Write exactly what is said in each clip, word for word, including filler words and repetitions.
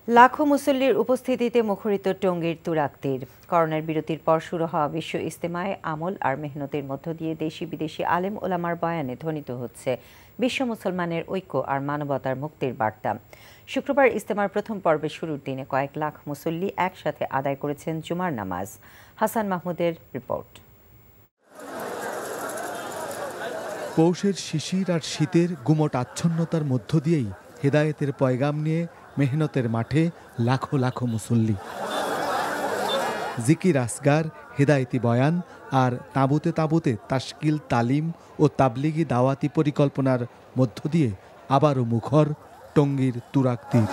লাখো মুসল্লির উপস্থিতিতে মুখরিত টঙ্গীর তুরাক্তীর। করোনার বিরতির পর শুরু হওয়া বিশ্ব ইজতেমায় আমল আর মেহনতের মধ্য দিয়ে দেশি বিদেশি আলেম ওলামার বয়ানে ধ্বনিত হচ্ছে বিশ্ব মুসলমানের ঐক্য আর মানবতার মুক্তির বার্তা। শুক্রবার ইজতেমার প্রথম পর্বের শুরুর দিনে কয়েক লাখ মুসল্লি একসাথে আদায় করেছেন জুমার নামাজ। হাসান মাহমুদের রিপোর্ট। পৌষের শিশির আর শীতের গুমট আচ্ছন্নতার মধ্য দিয়েই হেদায়েতের পয়গাম নিয়ে মেহনতের মাঠে লাখো লাখো মুসল্লি। জিকির আসগার, হেদায়েতি বয়ান আর তাঁবুতে তাঁবুতে তাশকিল, তালিম ও তাবলিগি দাওয়াতি পরিকল্পনার মধ্য দিয়ে আবারও মুখর টঙ্গীর তুরাক্তীর।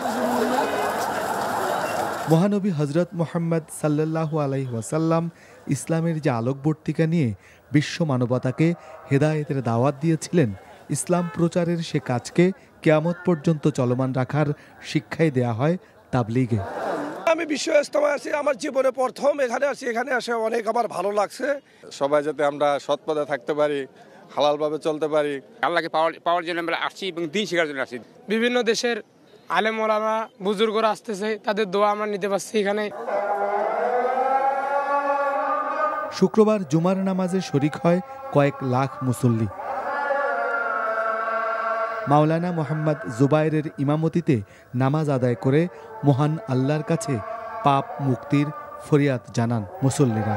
মহানবী হজরত মোহাম্মদ সাল্লাল্লাহু আলাইহি ওয়াসাল্লাম ইসলামের যে আলোকবর্তিকা নিয়ে বিশ্ব মানবতাকে হেদায়েতের দাওয়াত দিয়েছিলেন, ইসলাম প্রচারের সে কাজকে কিয়ামত পর্যন্ত চলমান রাখার শিক্ষাই দেয়া হয় তাবলিগে। আমি বিশ্ব ইজতেমায় আছি, আমার জীবনে প্রথম এখানে আছি। এখানে আসে অনেক আমার ভালো লাগছে। সবাই যাতে আমরা সৎ পথে থাকতে পারি, হালালভাবে চলতে পারি, আল্লাহকে পাওয়ার পাওয়ার জন্য আমরা আসছি এবং দিন শেখার জন্য আসছি। বিভিন্ন দেশের আলেম ওলামা বুজুর্গরা আসতেছে, তাদের দোয়া আমরা নিতে পারছি এখানে। শুক্রবার জুমার নামাজে শরিক হয় কয়েক লাখ মুসল্লি। মাওলানা মোহাম্মদ জুবায়েরের ইমামতিতে নামাজ আদায় করে মহান আল্লাহর কাছে পাপ মুক্তির ফরিয়াদ জানান মুসল্লিরা।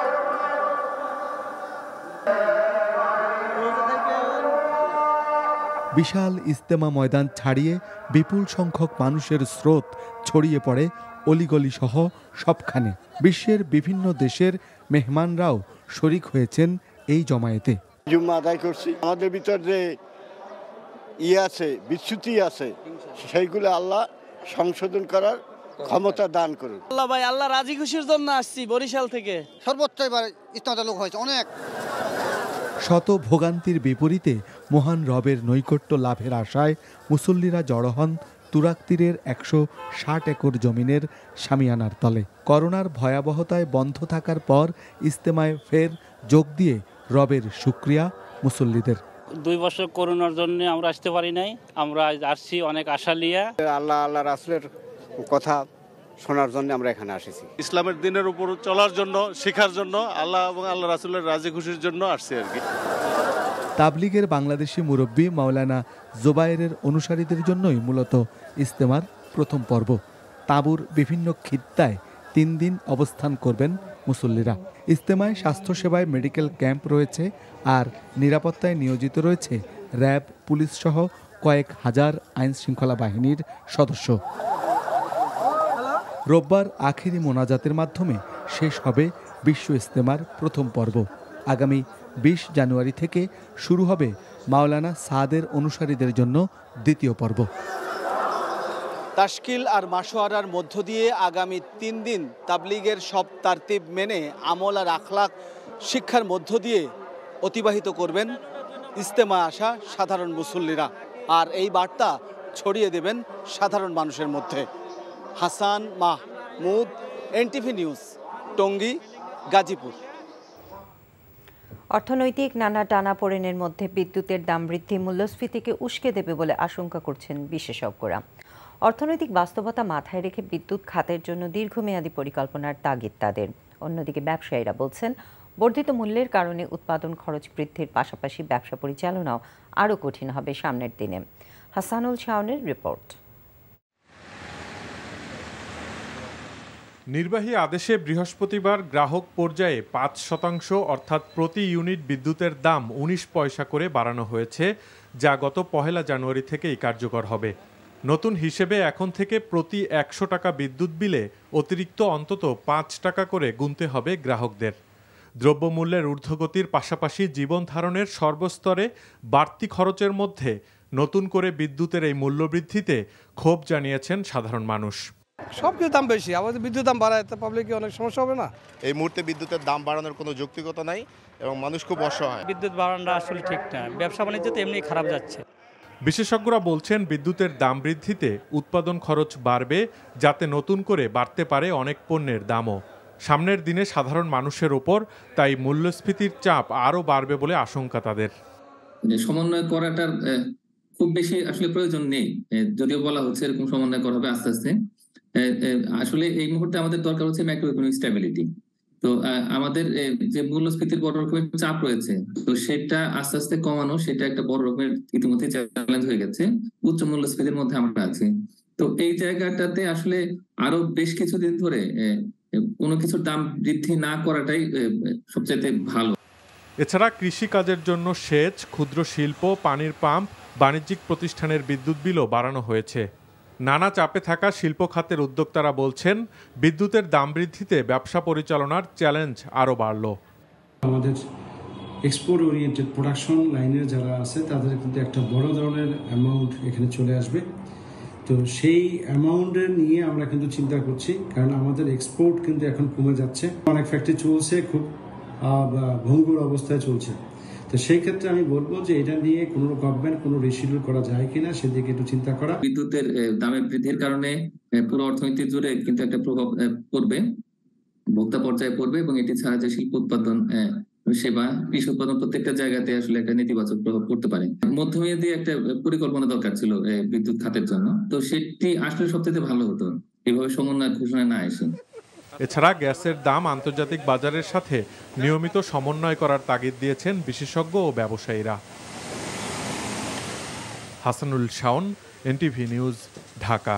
বিশাল ইজতেমা ময়দান ছাড়িয়ে বিপুল সংখ্যক মানুষের স্রোত ছড়িয়ে পড়ে অলিগলি সহ সবখানে। বিশ্বের বিভিন্ন দেশের মেহমানরাও শরিক হয়েছেন এই জমায়েতে। জুম্মা আদায় করছি, আমাদের ভিতর যে ই আছে, বিচ্যুতি আছে, সেইগুলো আল্লাহ সংশোধন করার ক্ষমতা দান করুন। আল্লাহ ভাই, আল্লাহ রাজি খুশির জন্য আসছি বরিশাল থেকে। সর্বোচ্চ এবার ইজতেমাতে লোক হয়েছে অনেক। শত ভোগান্তির বিপরীতে মহান রবের নৈকট্য লাভের আশায় মুসল্লিরা জড়ো হন তুরাক্তীরের একশো ষাট একর জমিনের শামিয়ানার তলে। করোনার ভয়াবহতায় বন্ধ থাকার পর ইজতেমায় ফের যোগ দিয়ে রবের শুকরিয়া মুসল্লিদের। দুই বছর করোনার জন্য আমরা আসতে পারি নাই, আমরা আসছি অনেক আশা নিয়ে। আল্লাহ আল্লাহ রাসূলের কথা শোনার জন্য আমরা এখানে আসছি। ইসলামের দিনের উপর চলার জন্য, শেখার জন্য, আল্লাহ এবং আল্লাহ রাসূলের রাজি খুশির জন্য আসছি আর কি। তাবলিগের বাংলাদেশি মুরব্বী মাওলানা জুবায়েরের অনুসারীদের জন্যই মূলত ইজতেমার প্রথম পর্ব। তাঁবুর বিভিন্ন খিত্তায় তিন দিন অবস্থান করবেন মুসল্লিরা। ইজতেমায় স্বাস্থ্যসেবায় মেডিকেল ক্যাম্প রয়েছে আর নিরাপত্তায় নিয়োজিত রয়েছে র্যাব, পুলিশ সহ কয়েক হাজার আইন শৃঙ্খলা বাহিনীর সদস্য। রোববার আখেরি মোনাজাতের মাধ্যমে শেষ হবে বিশ্ব ইজতেমার প্রথম পর্ব। আগামী বিশ জানুয়ারি থেকে শুরু হবে মাওলানা সাদের অনুসারীদের জন্য দ্বিতীয় পর্ব। তাশকিল আর মাশওয়ারার মধ্য দিয়ে আগামী তিন দিন তাবলিগের সব তারতিব মেনে আমল আর আখলাক শিক্ষার মধ্য দিয়ে অতিবাহিত করবেন ইজতেমা আসা সাধারণ মুসল্লিরা, আর এই বার্তা ছড়িয়ে দেবেন সাধারণ মানুষের মধ্যে। Hasan Mahmud, NTV news, Tongi, Gazipur. অর্থনৈতিক নানা টানাপোড়েনের মধ্যে বিদ্যুতের দাম বৃদ্ধি মূল্যস্ফীতিকে উস্কে দেবে বলে আশঙ্কা করছেন বিশেষজ্ঞরা। অর্থনৈতিক বাস্তবতা মাথায় রেখে বিদ্যুৎ খাতের জন্য দীর্ঘমেয়াদী পরিকল্পনার তাগিদ তাদের। অন্যদিকে ব্যবসায়ীরা বলছেন, বর্ধিত মূল্যের কারণে উৎপাদন খরচ বৃদ্ধির পাশাপাশি ব্যবসা পরিচালনাও আরও কঠিন হবে সামনের দিনে। হাসানুল শাওনের রিপোর্ট। নির্বাহী আদেশে বৃহস্পতিবার গ্রাহক পর্যায়ে পাঁচ শতাংশ অর্থাৎ প্রতি ইউনিট বিদ্যুতের দাম উনিশ পয়সা করে বাড়ানো হয়েছে, যা গত পহেলা জানুয়ারি থেকেই কার্যকর হবে। নতুন হিসেবে এখন থেকে প্রতি একশো টাকা বিদ্যুৎ বিলে অতিরিক্ত অন্তত পাঁচ টাকা করে গুনতে হবে গ্রাহকদের। দ্রব্যমূল্যের ঊর্ধ্বগতির পাশাপাশি জীবন ধারণের সর্বস্তরে বাড়তি খরচের মধ্যে নতুন করে বিদ্যুতের এই মূল্যবৃদ্ধিতে ক্ষোভ জানিয়েছেন সাধারণ মানুষ। সব কিছু দাম বেশি, আমাদের বিদ্যুৎ দাম বাড়ায় তো পাবলিকের অনেক সমস্যা হবে না। এই মুহূর্তে বিদ্যুতের দাম বাড়ানোর কোনো যৌক্তিকতা নাই এবং মানুষ খুব অসহায়। বিদ্যুৎ বাড়ানোটা আসলে ঠিক না, ব্যবসা বাণিজ্য তো এমনি খারাপ যাচ্ছে। বিশেষজ্ঞরা বলছেন, বিদ্যুতের দাম বৃদ্ধিতে উৎপাদন খরচ বাড়বে, যাতে নতুন করে বাড়তে পারে অনেক পণ্যের দামও। সামনের দিনে সাধারণ মানুষের ওপর তাই মূল্যস্ফীতির চাপ আরও বাড়বে বলে আশঙ্কা তাদের। সমন্বয় করাটার খুব বেশি আসলে প্রয়োজন নেই, যদিও বলা হচ্ছে এরকম সমন্বয় করা হবে আস্তে আস্তে, আসলে এই মুহূর্তে আমাদের দরকার হচ্ছে ম্যাক্রো ইকোনমিক স্ট্যাবিলিটি। তো আমাদের যে মূল্যস্ফীতির বড় রকমের চাপ রয়েছে, তো সেটা আস্তে আস্তে কমানো, সেটা একটা বড় রকমের ইতিমধ্যে চ্যালেঞ্জ হয়ে গেছে। উচ্চ মূল্যস্ফীতির মধ্যে আমরা আছি। তো এই জায়গাটাতে আসলে আরো বেশ কিছুদিন ধরে কোনো কিছুর দাম বৃদ্ধি না করাটাই সবচেয়ে ভালো। এছাড়া কৃষিকাজের জন্য সেচ, ক্ষুদ্র শিল্প, পানির পাম্প, বাণিজ্যিক প্রতিষ্ঠানের বিদ্যুৎ বিলও বাড়ানো হয়েছে। নানা চাপে থাকা শিল্প খাতের উদ্যোক্তারা বলছেন, বিদ্যুতের দাম বৃদ্ধিতে ব্যবসা পরিচালনার চ্যালেঞ্জ আরও বাড়ল। আমাদের এক্সপোর্ট ওরিয়েন্টেড প্রোডাকশন লাইনের যারা আছে তাদের কিন্তু একটা বড় ধরনের অ্যামাউন্ট এখানে চলে আসবে। তো সেই অ্যামাউন্টের নিয়ে আমরা কিন্তু চিন্তা করছি, কারণ আমাদের এক্সপোর্ট কিন্তু এখন কমে যাচ্ছে। অনেক ফ্যাক্টরি চলছে, খুব ভঙ্গুর অবস্থায় চলছে। তো সেই ক্ষেত্রে আমি বলবো যে এটা নিয়ে কোনো গভর্নমেন্ট কোনো রিশিডিউল করা যায় কিনা সেদিকে একটু চিন্তা করা। বিদ্যুতের দামের বৃদ্ধির কারণে পুরো অর্থনীতি জুড়ে কিন্তু একটা প্রভাব পড়বে, ভোক্তা পর্যায়ে পড়বে, এবং এটি ছাড়া যে শিল্প উৎপাদন, সেবা, কৃষি উৎপাদন প্রত্যেকটা জায়গাতে আসলে একটা নেতিবাচক প্রভাব পড়তে পারে। মধ্যমেয়াদী একটা পরিকল্পনা দরকার ছিল বিদ্যুৎ খাতের জন্য, তো সেটি আসলে সবচেয়ে ভালো হতো এভাবে সমন্বয় ঘোষণা না এসে। এছাড়া গ্যাসের দাম আন্তর্জাতিক বাজারের সাথে নিয়মিত সমন্বয় করার তাগিদ দিয়েছেন বিশেষজ্ঞ ও ব্যবসায়ীরা। Hasanul Shaon, NTV news, Dhaka.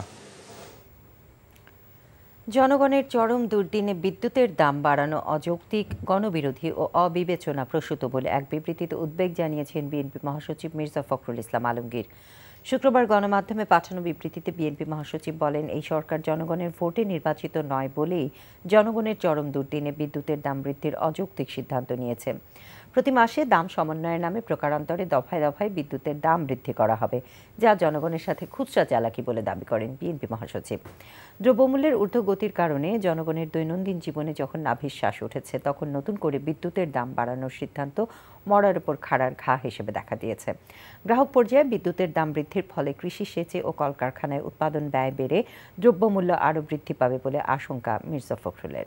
জনগণের চরম দুর্দিনে বিদ্যুতের দাম বাড়ানো অযৌক্তিক, গণবিরোধী ও অবিবেচনাপ্রসূত বলে এক বিবৃতিতে উদ্বেগ জানিয়েছেন বিএনপি মহাসচিব মির্জা ফখরুল ইসলাম আলমগীর। শুক্রবার গণমাধ্যমে পাঠানো বিবৃতিতে বিএনপি মহাসচিব বলেন, এই সরকার জনগণের ভোটে নির্বাচিত নয় বলেই জনগণের চরম দুর্দিনে বিদ্যুতের দাম বৃদ্ধির অযৌক্তিক সিদ্ধান্ত নিয়েছে। প্রতি মাসে দাম সমন্বয়ের নামে প্রকারান্তরে দফায় দফায় বিদ্যুতের দাম বৃদ্ধি করা হবে, যা জনগণের সাথে খুচরা চালাকি বলে দাবি করেন বিএনপি মহাসচিব। দ্রব্যমূল্যের ঊর্ধ্বগতির কারণে জনগণের দৈনন্দিন জীবনে যখন নাভিশ্বাস উঠেছে, তখন নতুন করে বিদ্যুতের দাম বাড়ানোর সিদ্ধান্ত মরার উপর খাড়ার ঘা হিসেবে দেখা দিয়েছে। গ্রাহক পর্যায়ে বিদ্যুতের দাম বৃদ্ধির ফলে কৃষি, সেচে ও কলকারখানায় উৎপাদন ব্যয় বেড়ে দ্রব্যমূল্য আরও বৃদ্ধি পাবে বলে আশঙ্কা মির্জা ফখরুলের।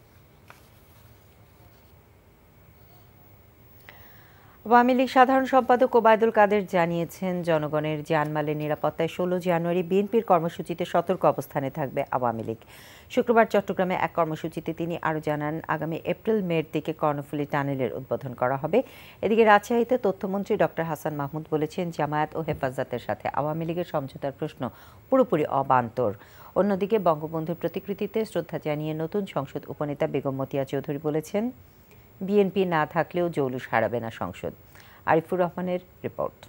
আওয়ামী লীগ সাধারণ সম্পাদক ওবায়দুল কাদের জানিয়েছেন, জনগণের জানমালের নিরাপত্তায় ষোলো জানুয়ারি বিএনপির কর্মসূচিতে সতর্ক অবস্থানে থাকবে আওয়ামী লীগ। শুক্রবার চট্টগ্রামে এক কর্মসূচিতে তিনি আরও জানান, আগামী এপ্রিল মের দিকে কর্ণফুলী টানেলের উদ্বোধন করা হবে। এদিকে রাজশাহীতে তথ্যমন্ত্রী ডক্টর হাসান মাহমুদ বলেছেন, জামায়াত ও হেফাজতের সাথে আওয়ামী লীগের সমঝোতার প্রশ্ন পুরোপুরি অবান্তর। অন্যদিকে বঙ্গবন্ধুর প্রতিকৃতিতে শ্রদ্ধা জানিয়ে নতুন সংসদ উপনেতা বেগম মতিয়া চৌধুরী বলেছেন, বিএনপি না থাকলেও জৌলুস হারাবে না সংসদ। আরিফুর রহমানের রিপোর্ট।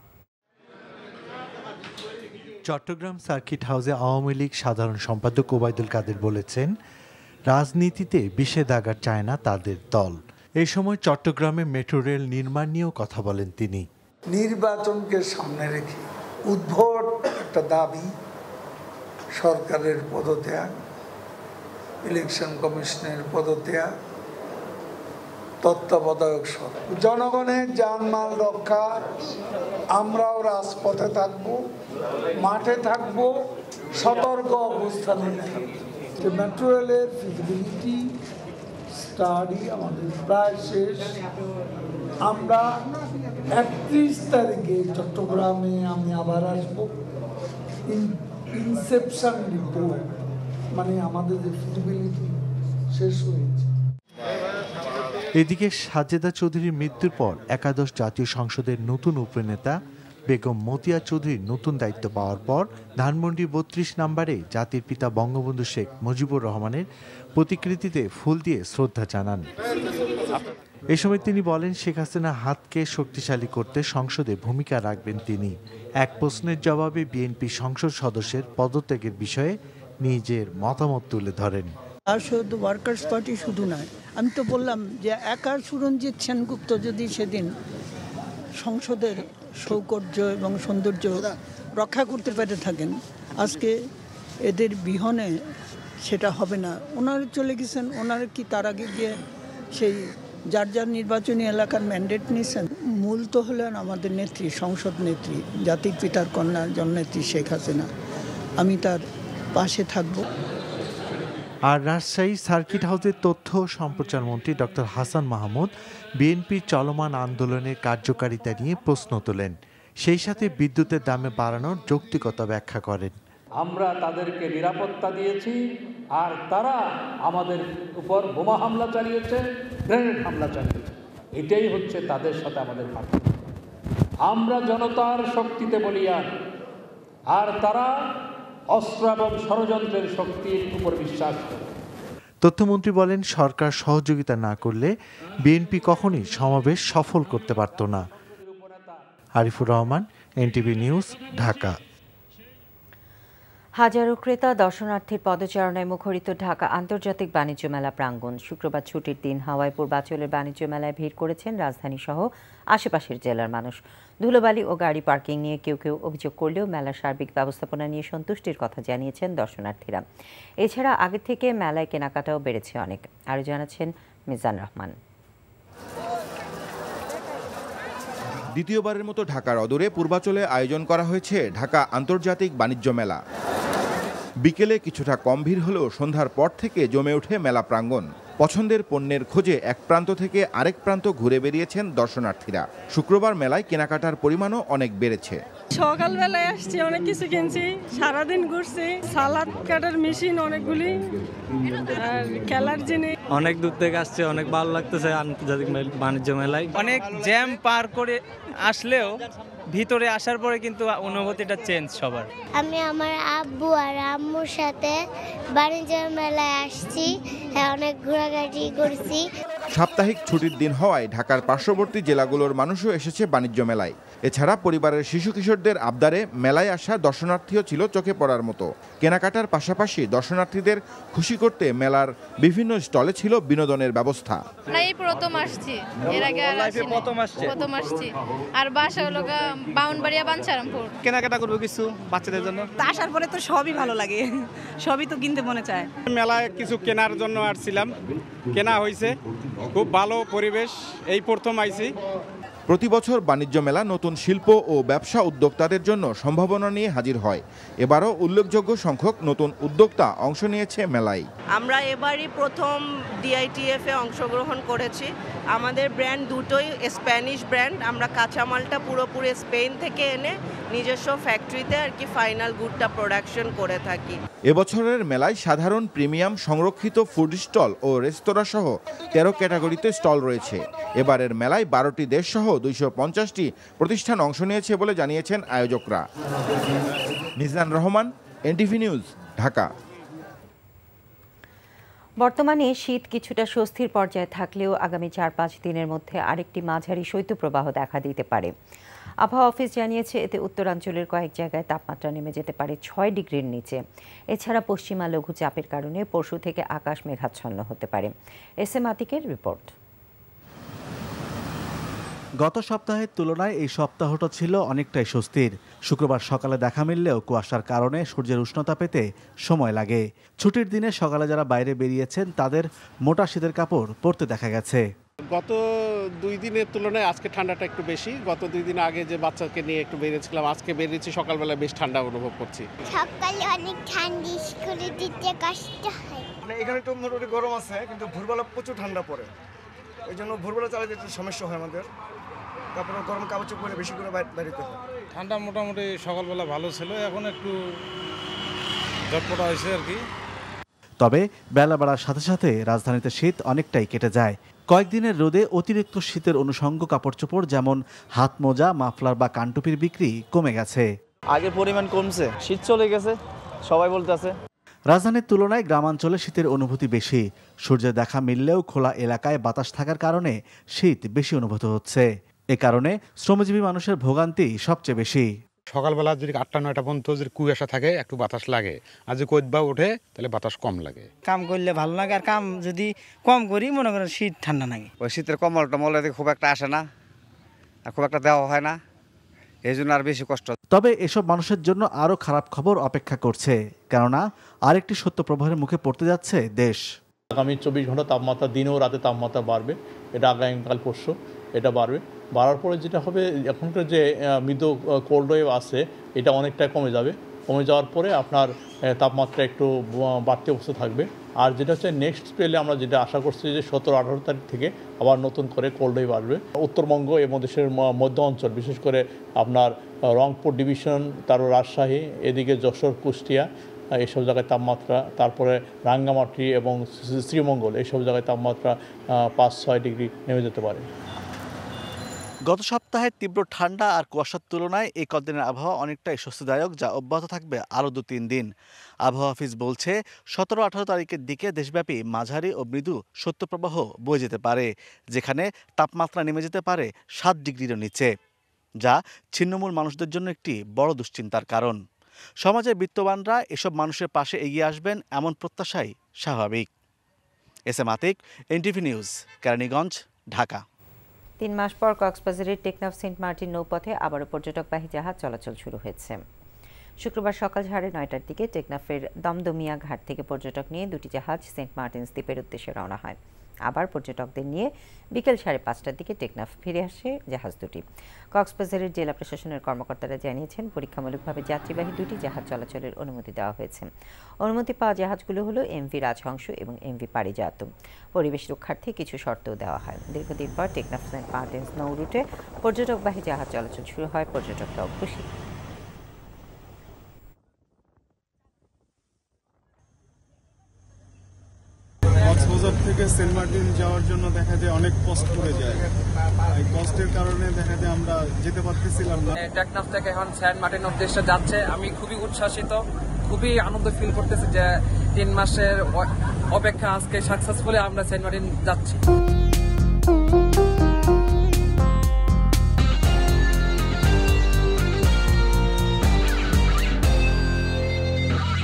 চট্টগ্রাম সার্কিট হাউসে আওয়ামী লীগ সাধারণ সম্পাদক ওবায়দুল কাদের বলেছেন, রাজনীতিতে বিষেধাগার চায় না তাদের দল। এই সময় চট্টগ্রামে মেট্রো রেল নির্মাণ নিয়েও কথা বলেন তিনি। নির্বাচনকে সামনে রেখে উদ্ভট একটা দাবি, সরকারের পদত্যাগ, ইলেকশন কমিশনের পদত্যাগ, তত্ত্বাবধায়ক সরকার, জনগণের জানমাল রক্ষা, আমরাও রাজপথে থাকব, মাঠে থাকব, সতর্ক অবস্থানে থাকব। মেট্রো রেলের ফিজিবিলিটি স্টাডি আমাদের প্রায় শেষ। আমরা একত্রিশ তারিখে চট্টগ্রামে আমি আবার আসব। ইনসেপশন রিপোর্ট মানে আমাদের যে ফিজিবিলিটি শেষ হয়েছে। এদিকে সাজেদা চৌধুরীর মৃত্যুর পর একাদশ জাতীয় সংসদের নতুন উপনেতা বেগম মতিয়া চৌধুরীর নতুন দায়িত্ব পাওয়ার পর ধানমন্ডি বত্রিশ নম্বরে জাতির পিতা বঙ্গবন্ধু শেখ মুজিবুর রহমানের প্রতিকৃতিতে ফুল দিয়ে শ্রদ্ধা জানান। এ সময় তিনি বলেন, শেখ হাসিনার হাতকে শক্তিশালী করতে সংসদে ভূমিকা রাখবেন তিনি। এক প্রশ্নের জবাবে বিএনপি সংসদ সদস্যের পদত্যাগের বিষয়ে নিজের মতামত তুলে ধরেন। আর শুধু ওয়ার্কার্স পার্টি শুধু নয়, আমি তো বললাম যে একা সুরঞ্জিত সেনগুপ্ত যদি সেদিন সংসদের সৌকর্য এবং সৌন্দর্য রক্ষা করতে পেরে থাকেন, আজকে এদের বিহনে সেটা হবে না। ওনারা চলে গেছেন, ওনারা কি তার আগে গিয়ে সেই যার যার নির্বাচনী এলাকার ম্যান্ডেট নিয়েছেন? মূল তো হলেন আমাদের নেত্রী, সংসদ নেত্রী, জাতির পিতার কন্যা জননেত্রী শেখ হাসিনা। আমি তার পাশে থাকব। আর রাজশাহী সার্কিট হাউসের তথ্য সম্প্রচার মন্ত্রী ডক্টর হাসান মাহমুদ বিএনপির চলমান আন্দোলনের কার্যকারিতা নিয়ে প্রশ্ন তোলেন। সেই সাথে বিদ্যুতের দামে বাড়ানোর যৌক্তিকতা ব্যাখ্যা করেন। আমরা তাদেরকে নিরাপত্তা দিয়েছি, আর তারা আমাদের উপর বোমা হামলা চালিয়েছে, গ্রেনেড হামলা চালিয়েছে। এটাই হচ্ছে তাদের সাথে আমাদের পার্থক্য। আমরা জনতার শক্তিতে বলিয়ান, আর তারা অস্ত্র এবং ষড়যন্ত্রের শক্তির উপর বিশ্বাস করে। তথ্যমন্ত্রী বলেন, সরকার সহযোগিতা না করলে বিএনপি কখনই সমাবেশ সফল করতে পারত না। Arifur Rahman, NTV news, Dhaka. হাজারো ক্রেতা দর্শনার্থীর পদচারণায় মুখরিত ঢাকা আন্তর্জাতিক বাণিজ্য মেলা প্রাঙ্গণ। শুক্রবার ছুটির দিন হাওয়ায় পূর্বাঞ্চলের বাণিজ্য মেলায় ভিড় করেছেন রাজধানী সহ আশেপাশের জেলার মানুষ। ধুলোবালি ও গাড়ি পার্কিং নিয়ে কেউ কেউ অভিযোগ করলেও মেলার সার্বিক ব্যবস্থাপনা নিয়ে সন্তুষ্টির কথা জানিয়েছেন দর্শনার্থীরা। এছাড়া আগে থেকে মেলায় কেনাকাটাও বেড়েছে অনেক। আরও জানাচ্ছেন মিজান রহমান। দ্বিতীয়বারের মতো ঢাকার অদূরে পূর্বাঞ্চলে আয়োজন করা হয়েছে ঢাকা আন্তর্জাতিক বাণিজ্য মেলা। বিকেলে কিছুটা কম ভিড় হলেও সন্ধ্যার পর থেকে জমে ওঠে মেলা প্রাঙ্গণ। পছন্দের পণ্যের খোঁজে এক প্রান্ত থেকে আরেক প্রান্ত ঘুরে বেরিয়েছেন দর্শনার্থীরা। শুক্রবার মেলায় কেনাকাটার পরিমাণও অনেক বেড়েছে। সকালবেলায় আসছি, অনেক কিছু কিনছি, সারাদিন ঘুরছি, সালাদ কাটার মেশিন অনেকগুলি, আর খেলার জিনিস। অনেক দূর থেকে আসছে, অনেক ভালো লাগতেছে আন্তর্জাতিক বাণিজ্য মেলায়। অনেক জ্যাম পার করে আসলেও ভিতরে আসার পরে কিন্তু অনুভূতিটা চেঞ্জ সবার। আমি আমার আব্বু আর আম্মুর সাথে বাণিজ্য মেলায় আসছি, হ্যাঁ অনেক ঘোরাঘুরি করছি। সাপ্তাহিক ছুটির দিন হওয়ায় ঢাকার পার্শ্ববর্তী জেলাগুলোর মানুষও এসেছে বাণিজ্য মেলায়। এছাড়া পরিবারের শিশু কিশোরদের আবদারে মেলায় আসা দর্শনার্থীও ছিল চোখে পড়ার মতো। কেনাকাটার পাশাপাশি দর্শনার্থীদের খুশি করতে মেলার বিভিন্ন স্টলে ছিল বিনোদনের ব্যবস্থা। না, এই প্রথম আসছি, এর আগে প্রথম আসছি প্রথম আসছি আর বাসা হলো বাউনবাড়িয়া বাঞ্ছারামপুর। কেনাকাটা করবো কিছু বাচ্চাদের জন্য। আসার পরে তো সবই ভালো লাগে, সবই তো কিনতে মনে চায়। মেলায় কিছু কেনার জন্য আসছিলাম, কেনা হয়েছে, খুব ভালো পরিবেশ। এই প্রথম আইছি। প্রতি বছর বাণিজ্য মেলা নতুন শিল্প ও ব্যবসা উদ্যোক্তাদের জন্য সম্ভাবনা নিয়ে হাজির হয়। এবারও উল্লেখযোগ্য সংখ্যক নতুন উদ্যোক্তা অংশ নিয়েছে মেলায়। আমরা এবারই প্রথম ডিআইটিএফ এ অংশগ্রহণ করেছি। আমাদের ব্র্যান্ড দুটোই স্প্যানিশ ব্র্যান্ড। আমরা কাঁচামালটা পুরোপুরি স্পেন থেকে এনে নিজস্ব ফ্যাক্টরিতে আর কি ফাইনাল গুডটা প্রোডাকশন করে থাকি। এবছরের মেলায় সাধারণ, প্রিমিয়াম, সংরক্ষিত ফুড স্টল ও রেস্তোরাঁ সহ তেরো ক্যাটাগরিতে স্টল রয়েছে। এবারের মেলায় বারোটি দেশ সহ দুইশো পঞ্চাশটি প্রতিষ্ঠান অংশ নিয়েছে বলে জানিয়েছেন আয়োজকরা। Mizan Rahman, NTV news, Dhaka. বর্তমানে শীত কিছুটা স্বস্তির পর্যায়ে থাকলেও আগামী চার পাঁচ দিনের মধ্যে আরেকটি মাঝারি শৈত্যপ্রবাহ দেখা দিতে পারে। আবহাওয়া অফিস জানিয়েছে, এতে উত্তরাঞ্চলের কয়েক জায়গায় তাপমাত্রা নেমে যেতে পারে ছয় ডিগ্রির নিচে। এছাড়া পশ্চিমা লঘুচাপের কারণে পরশু থেকে আকাশ মেঘাচ্ছন্ন হতে পারে। এস এম আতিকের রিপোর্ট। গত সপ্তাহের তুলনায় এই সপ্তাহটা ছিল অনেকটাই স্বস্তির। শুক্রবার সকালে দেখা মিললেও কুয়াশার কারণে সূর্যের উষ্ণতা পেতে সময় লাগে। ছুটির দিনে সকালে যারা বাইরে বেরিয়েছেন তাদের মোটা শীতের কাপড় পরতে দেখা গেছে। গত দুই দিনের তুলনায় আজকে ঠান্ডাটা একটু বেশি। গত দুই দিন আগে যে বাচ্চাকে নিয়ে একটু বেরিয়েছিলাম, আজকে বেরিয়েছি, সকালবেলা বেশ ঠান্ডা অনুভব করছি। সকালে অনেক ঠান্ডা, স্কুলে দিতে কষ্ট হয়। মানে এখানে একটু মোটামুটি গরম আছে, কিন্তু ভোরবেলা প্রচুর ঠান্ডা পড়ে, ওই জন্য ভোরবেলা চালাতে একটু সমস্যা হয় আমাদের। তারপরে গরম কাপড় চোপড় পরে বেশি করে বেরোতে হয়। ঠান্ডা মোটামুটি সকালবেলা ভালো ছিল, এখন একটু ঝটপটা হয়েছে আর কি। তবে বেলা বাড়ার সাথে সাথে রাজধানীতে শীত অনেকটাই কেটে যায়। কয়েকদিনের রোদে অতিরিক্ত শীতের অনুষঙ্গ কাপড় চোপড় যেমন হাত মোজা, মাফলার বা কানটুপির বিক্রি কমে গেছে। আগের পরিমাণ কমছে, শীত চলে গেছে সবাই বলতেছে। রাজধানীর তুলনায় গ্রামাঞ্চলে শীতের অনুভূতি বেশি। সূর্যের দেখা মিললেও খোলা এলাকায় বাতাস থাকার কারণে শীত বেশি অনুভূত হচ্ছে। এ কারণে শ্রমজীবী মানুষের ভোগান্তি সবচেয়ে বেশি। সকালবেলা যদি আটটা নয়টা পর্যন্ত যদি কুয়াশা থাকে একটু বাতাস লাগে, আর যদি কৈদবা ওঠে তাহলে বাতাস কম লাগে। কাম করলে ভালো লাগে, আর কাম যদি কম করি মনে করেন শীত ঠান্ডা লাগে। ওই শীতের কম্বল টম্বল খুব একটা আসে না, আর খুব একটা দেওয়া হয় না, এই জন্য আর বেশি কষ্ট। তবে এসব মানুষের জন্য আরও খারাপ খবর অপেক্ষা করছে, কেননা আরেকটি সত্যপ্রবাহের মুখে পড়তে যাচ্ছে দেশ। আগামী চব্বিশ ঘন্টা তাপমাত্রা দিনেও রাতে তাপমাত্রা বাড়বে, এটা আগামীকাল পরশু এটা বাড়বে। বাড়ার পরে যেটা হবে, এখনকার যে মৃদু কোল্ড ওয়েভ আছে এটা অনেকটাই কমে যাবে। কমে যাওয়ার পরে আপনার তাপমাত্রা একটু বাড়তি অবস্থা থাকবে। আর যেটা হচ্ছে নেক্সট স্পেলে আমরা যেটা আশা করছি যে সতেরো আঠারো তারিখ থেকে আবার নতুন করে কোল্ড ওয়েভ আসবে। উত্তরবঙ্গ এবং দেশের মধ্য অঞ্চল, বিশেষ করে আপনার রংপুর ডিভিশন, তারপর রাজশাহী, এদিকে যশোর, কুষ্টিয়া এইসব জায়গায় তাপমাত্রা, তারপরে রাঙ্গামাটি এবং শ্রীমঙ্গল এইসব জায়গায় তাপমাত্রা পাঁচ ছয় ডিগ্রি নেমে যেতে পারে। গত সপ্তাহে তীব্র ঠান্ডা আর কুয়াশার তুলনায় এই কদিনের আবহাওয়া অনেকটাই স্বস্তিদায়ক, যা অব্যাহত থাকবে আরও দু তিন দিন। আবহাওয়া অফিস বলছে সতেরো আঠারো তারিখের দিকে দেশব্যাপী মাঝারি ও মৃদু শৈত্যপ্রবাহ বয়ে যেতে পারে, যেখানে তাপমাত্রা নেমে যেতে পারে সাত ডিগ্রিরও নিচে, যা ছিন্নমূল মানুষদের জন্য একটি বড় দুশ্চিন্তার কারণ। সমাজের বিত্তবানরা এসব মানুষের পাশে এগিয়ে আসবেন এমন প্রত্যাশাই স্বাভাবিক। S M Atik, NTV news, Keraniganj, Dhaka. তিন মাস পর কক্সবাজারের টেকনাফ সেন্ট মার্টিন নৌপথে আবারও পর্যটকবাহী জাহাজ চলাচল শুরু হয়েছে। শুক্রবার সকাল সাড়ে নয়টার দিকে টেকনাফের দমদমিয়া ঘাট থেকে পর্যটক নিয়ে দুটি জাহাজ সেন্ট মার্টিনস দ্বীপের উদ্দেশ্যে রওনা হয়। আবার পর্যটকদের নিয়ে বিকেল সাড়ে পাঁচটার দিকে টেকনাফ ফিরে আসে জাহাজ দুটি। কক্সবাজারের জেলা প্রশাসনের কর্মকর্তারা জানিয়েছেন, পরীক্ষামূলকভাবে যাত্রীবাহী দুটি জাহাজ চলাচলের অনুমতি দেওয়া হয়েছে। অনুমতি পাওয়া জাহাজগুলো হলো এমভি রাজহংস এবং এমভি পারিজাত। পরিবেশ রক্ষার্থে কিছু শর্তও দেওয়া হয়। দীর্ঘদিন পর টেকনাফ সেন্ট মার্টিনস নৌ রুটে পর্যটকবাহী জাহাজ চলাচল শুরু হয়, পর্যটকরাও খুশি। কক্সবাজার থেকে সেন্ট মার্টিন যাওয়ার জন্য দেখা যায় অনেক কষ্ট পড়ে যায়। এই কষ্টের কারণে দেখা যায় আমরা যেতে পারতেছিলাম না। টেকনাফ থেকে এখন সেন্ট মার্টিন উদ্দেশ্যে যাচ্ছে, আমি খুবই উচ্ছ্বাসিত, খুবই আনন্দ ফিল করতেছি যে তিন মাসের অপেক্ষা আজকে সাকসেসফুলি আমরা সেন্ট মার্টিন যাচ্ছি।